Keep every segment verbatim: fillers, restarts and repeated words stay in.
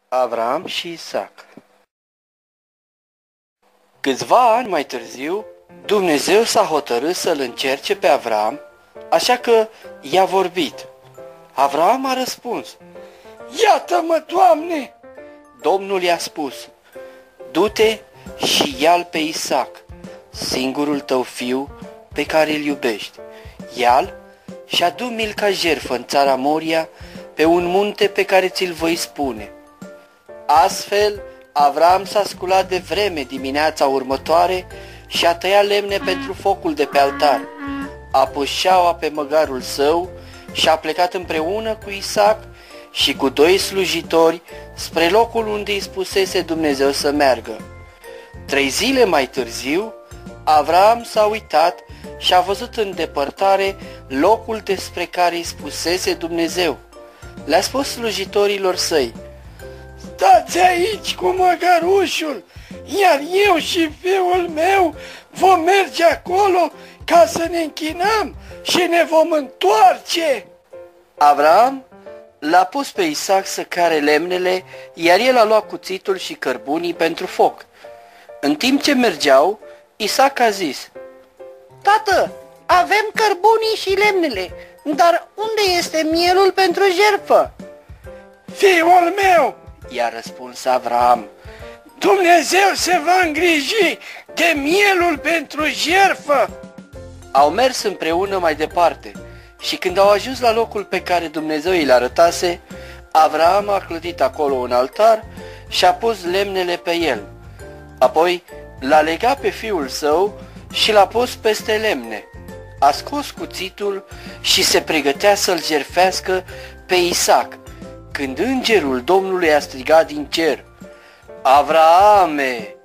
Avram și Isaac. Câțiva ani mai târziu, Dumnezeu s-a hotărât să-l încerce pe Avram, așa că i-a vorbit. Avram a răspuns: "Iată-mă, Doamne!" Domnul i-a spus: "Du-te și ia-l pe Isaac, singurul tău fiu pe care îl iubești. Ia-l și adu-mi-l ca jertfă în țara Moria, pe un munte pe care ți-l voi spune." Astfel, Avram s-a sculat de vreme dimineața următoare și a tăiat lemne pentru focul de pe altar. A pus șaua pe măgarul său și a plecat împreună cu Isaac și cu doi slujitori spre locul unde îi spusese Dumnezeu să meargă. Trei zile mai târziu, Avram s-a uitat și a văzut în depărtare locul despre care îi spusese Dumnezeu. Le-a spus slujitorilor săi: "Stați aici cu măgărușul, iar eu și fiul meu vom merge acolo ca să ne închinăm și ne vom întoarce." Avram l-a pus pe Isaac să care lemnele, iar el a luat cuțitul și cărbunii pentru foc. În timp ce mergeau, Isaac a zis: "Tată, avem cărbunii și lemnele, dar unde este mielul pentru jertfă?" "Fiul meu," i-a răspuns Avram, "Dumnezeu se va îngriji de mielul pentru jertfă." Au mers împreună mai departe și când au ajuns la locul pe care Dumnezeu îi l-arătase, Avram a clădit acolo un altar și a pus lemnele pe el. Apoi l-a legat pe fiul său și l-a pus peste lemne. A scos cuțitul și se pregătea să-l jertfească pe Isaac, când îngerul Domnului a strigat din cer: "Avrame!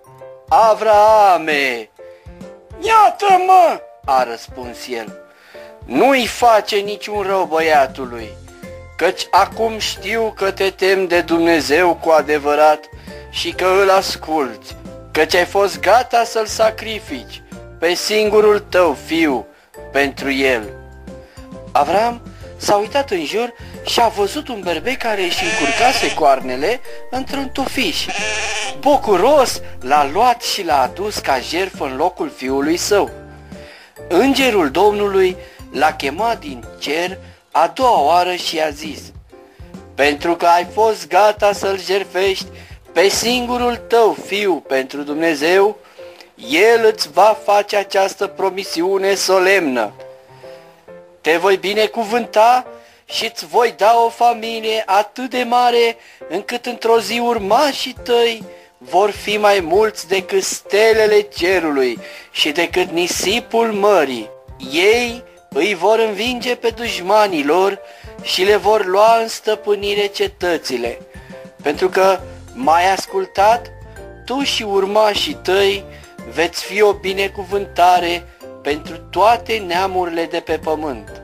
Avrame!" "Iată-mă!" a răspuns el. "Nu-i face niciun rău băiatului, căci acum știu că te temi de Dumnezeu cu adevărat și că îl asculți, căci ai fost gata să-l sacrifici pe singurul tău fiu pentru el." Avram s-a uitat în jur și a văzut un berbec care își încurcase coarnele într-un tufiș. Bucuros l-a luat și l-a adus ca jertfă în locul fiului său. Îngerul Domnului l-a chemat din cer a doua oară și i-a zis: "Pentru că ai fost gata să-l jertfești pe singurul tău fiu pentru Dumnezeu, el îți va face această promisiune solemnă: te voi binecuvânta și îți voi da o familie atât de mare încât într-o zi urmașii tăi vor fi mai mulți decât stelele cerului și decât nisipul mării. Ei îi vor învinge pe dușmanii lor și le vor lua în stăpânire cetățile. Pentru că m-ai ascultat, tu și urmașii tăi veți fi o binecuvântare pentru toate neamurile de pe pământ."